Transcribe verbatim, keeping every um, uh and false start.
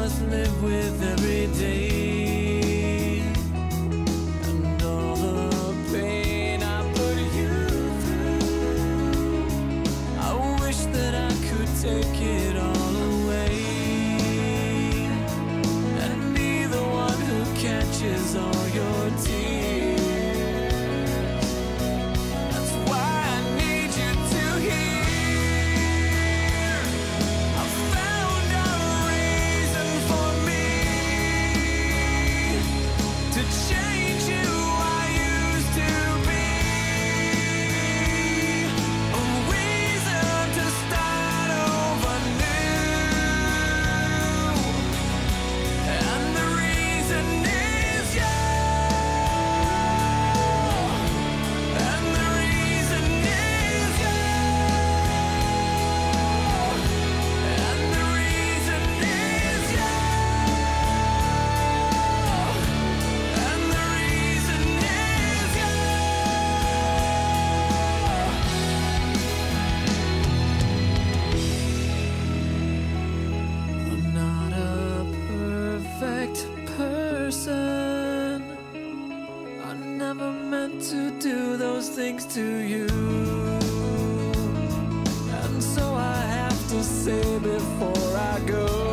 just live with every day, and all the pain I put you through. I wish that I could take it all away and be the one who catches all your tears. That's why I need you to hear. I found a reason for me to change who I used to be. A reason to start over new. And the reason is you. And the reason is you. And the reason is you. And the reason is you. I'm not a perfect person. I never meant to do those things to you. And so I have to say before I go,